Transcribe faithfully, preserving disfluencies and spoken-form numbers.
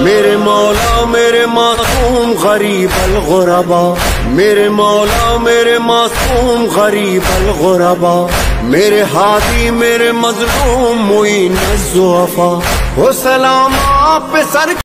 मेरे मौला मेरे मासूम गरीब अल गुरबा, मेरे मौला मेरे मासूम गरीब अल गुरबा, मेरे हादी मेरे मजलूम मुईन ज़ुअफ़ा। हो सलाम आप पे सर